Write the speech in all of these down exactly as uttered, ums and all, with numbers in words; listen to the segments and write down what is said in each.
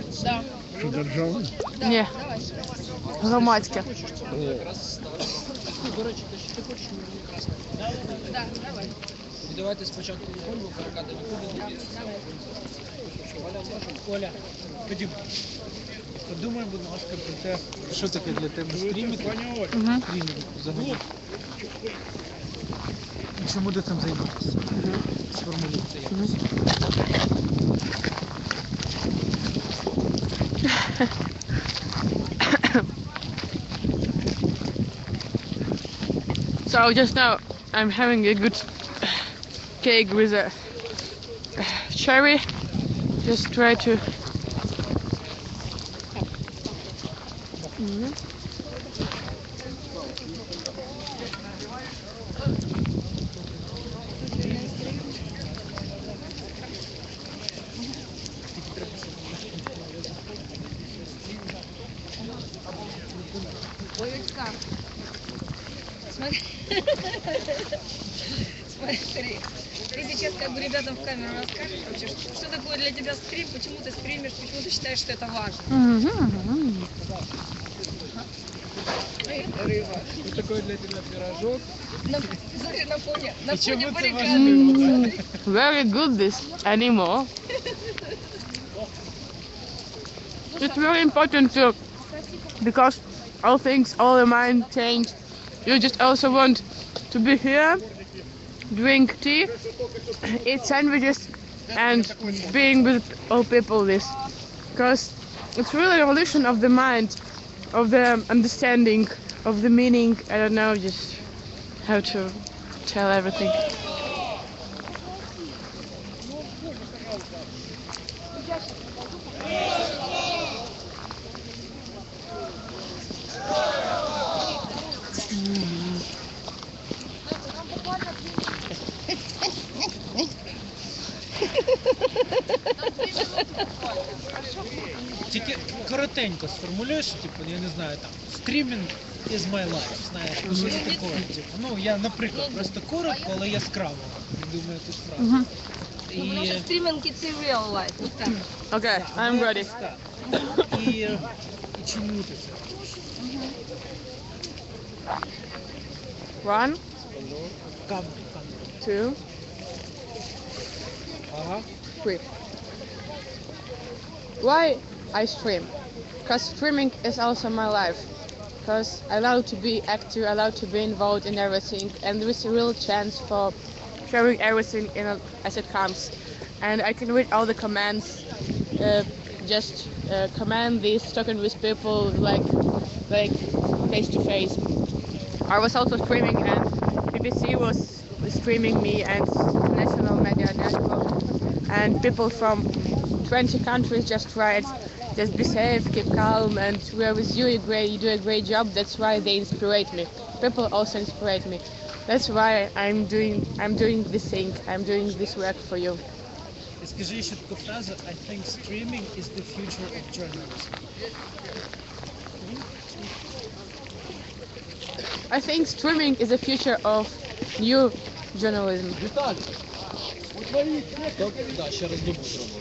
Да. Що, держава? Да. Ні. Давай. Громадське. До речі, ти ще ти хочеш мені якраз? Да, давай. І давайте спочатку виходь, бо перекати нікуди не б'ється. Оля, можемо? Оля, ходімо. Подумай, будь ласка, про те, що таке для тебе стрімінг? Угу. Стрімінг взагалі. І чому ти цим займаєшся? Сформулюй це якось. So just now I'm having a good cake with a cherry. Just try to. Mhm. Ой, Витька. Смотри. Смотри. Ты сейчас как бы ребятам в камеру расскажешь вообще, что, что такое для тебя стрим, почему ты стримишь, почему ты считаешь, что это важно. Mhm. Это рыба. Що таке для тебе пирожок? На, смотри, на фоне, на И чему фоне ты баррикады. Mm, very good this animal. It's very important to, because all things, all the mind change. You just also want to be here, drink tea, eat sandwiches, and being with all people. This, because it's really a revolution of the mind, of the understanding, of the meaning. I don't know, just how to tell everything. Тільки коротенько сформулюєш, типу, я не знаю, там, стрімінг is my life, знаєш, ну, щось таке. Типу, ну, я, наприклад, просто коротко, але яскраво. Думаю, ти ж фразу. Mhm. Потому что І... стриминг it's a real life. Вот так. Okay, I'm ready. Так. І, і чому ти це робиш? One, Камеру, камеру. two, Ага. three. Why I stream? Because streaming is also my life. Because I love to be active, I love to be involved in everything, and there is a real chance for sharing everything in a, as it comes. And I can read all the commands, uh, just uh, command this, talking with people like like face to face. I was also streaming, and B B C was streaming me, and National Media Network, and people from twenty countries just write, just be safe, keep calm, and we are with you, you, great, you do a great job. That's why they inspire me. People also inspire me. That's why I'm doing, I'm doing this thing, I'm doing this work for you. І скажи ще таку фразу, I think streaming is the future of journalism. I think streaming is the future of new journalism. Віталій! Так, ще раз дубль зробив.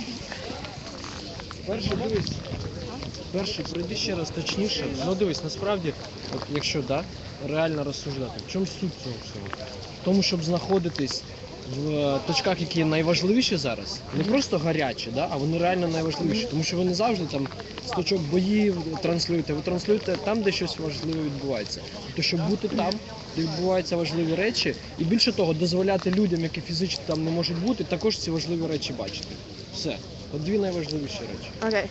Перше, дивись. Перше, пройди ще раз точніше. Ну дивись, насправді, от, якщо да, реально розсуждати, в чому суть цього всього? В тому, щоб знаходитись в е, точках, які найважливіші зараз, не просто гарячі, да, а вони реально найважливіші. Тому що ви не завжди там з точок боїв транслюєте, ви транслюєте там, де щось важливе відбувається. Тобто, щоб бути там, де відбуваються важливі речі, і більше того, дозволяти людям, які фізично там не можуть бути, також ці важливі речі бачити. Все. От дві найважливіші речі. Okay.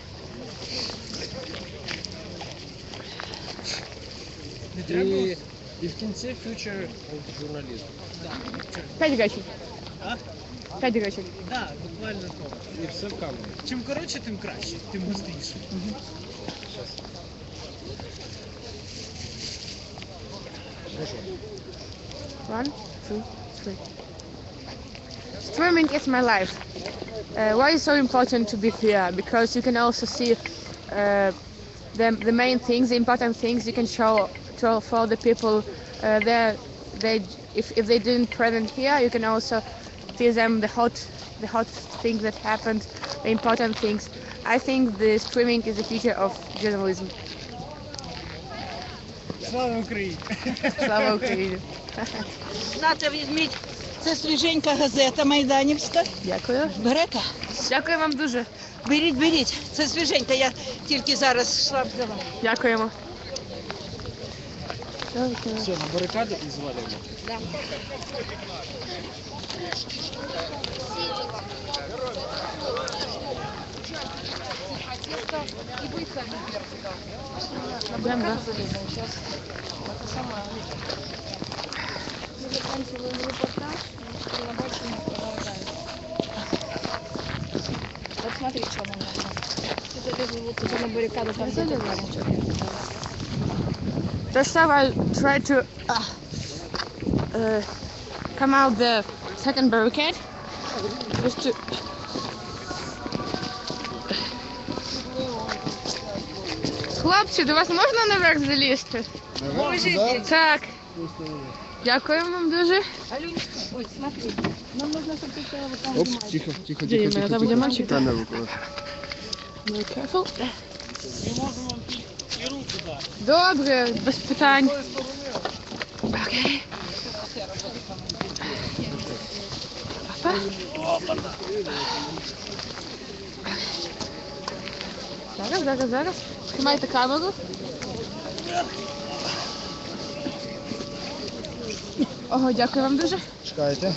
І, і в кінці future of journalism. Пять речень. А? Пять речень. Так, буквально то. І все в камеру. Чим коротше, тим краще, тим густіше. One, two, three. Streaming is my life. Uh, why is it so important to be here? Because you can also see uh, the, the main things, the important things you can show to for the people. Uh, there, they if, if they didn't present here, you can also see them the hot the hot things that happened, the important things. I think the streaming is the future of journalism. Слава Україні! Слава Україні! Нате, візьміть. Це свіженька газета Майданівська. Дякую. Берете? Дякую вам дуже. Беріть, беріть. Це свіженька, я тільки зараз йшла взяла. Дякуємо. Все, на барикади і звалюємо. Йдемо, да? Вот смотри, что нам нужно. Тут это вот уже на баррикаду там где-то First time I tried to uh, uh, come out the second barricade. Just to Хлопці, до вас можна наверх залізти? Так. Дякую вам дуже. Алюнечка, ой, смотри. Нам нужно, чтобы ты стояла вот там. Оп, внимательно. тихо, тихо, Где тихо, именно? тихо, Там, где тихо. мальчик? Камеру куда? Be careful. Ми можемо і руку дати. Добре, без питань. Окей. Опа. Зараз, зараз, зараз. Тримайте камеру. Ого, дякую вам дуже. Чекайте.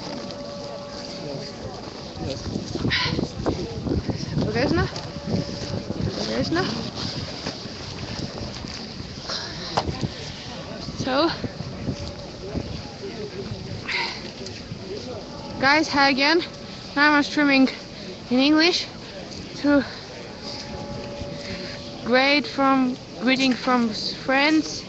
Обережно. Обережно. So, guys, hi again. Now I'm streaming in English to great from greeting from friends.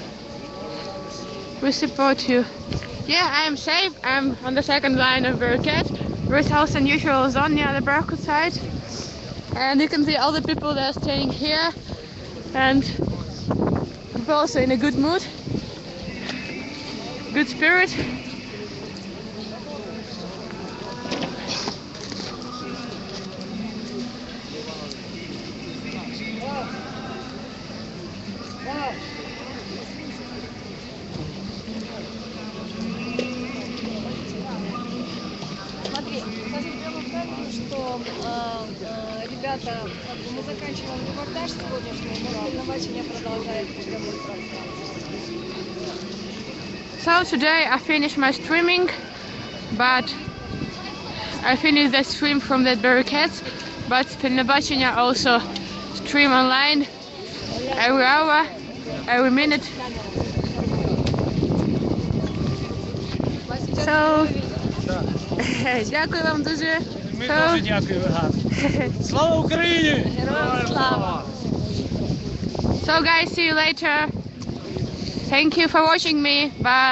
We support you. Yeah, I am safe. I'm on the second line of barricade. There is also unusual zone near the barricade side, and you can see all the people that are staying here, and people also in a good mood, good spirit. Смотри, скажем прямо в камеру, что э, э, ребята, как бы мы заканчиваем репортаж сегодняшний, но соревнования продолжает прямую трансляцию. So today I finished my streaming, but I finished the stream from the barricades, but Telebachenia also stream online every hour, every minute. So, дякую вам дуже. Ми So, дуже дякуємо, Газ. Слава Україні! Героям слава! so guys, see you later. Thank you for watching me. Bye.